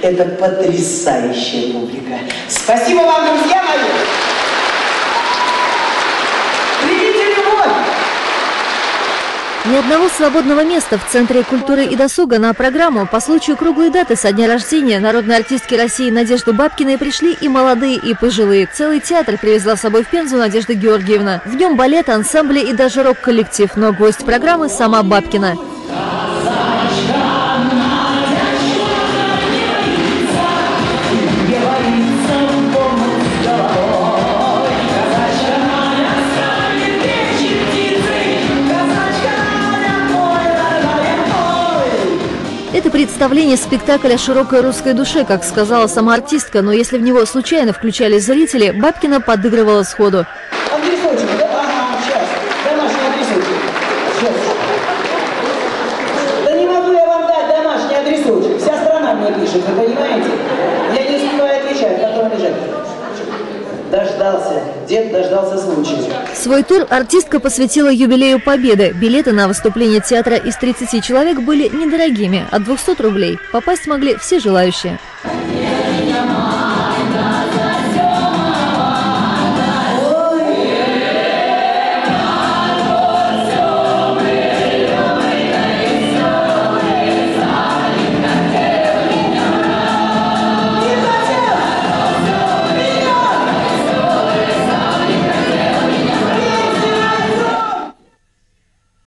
Это потрясающая публика. Спасибо вам, друзья мои. Примите любовь. Ни одного свободного места в Центре культуры и досуга. На программу по случаю круглой даты со дня рождения народной артистки России Надежды Бабкиной пришли и молодые, и пожилые. Целый театр привезла с собой в Пензу Надежда Георгиевна. В нем балет, ансамбли и даже рок-коллектив. Но гость программы сама Бабкина. Это представление спектакля о широкой русской душе, как сказала сама артистка, но если в него случайно включались зрители, Бабкина подыгрывала сходу. Адресочек, да? Ага, сейчас. Домашний адресочек. Сейчас. Да не могу я вам дать домашний адресочек. Вся страна мне пишет, вы понимаете? Я не успеваю отвечать, как он лежит. Дождался. Дед дождался случая. Свой тур артистка посвятила юбилею Победы. Билеты на выступление театра из 30 человек были недорогими, от 200 рублей. Попасть могли все желающие.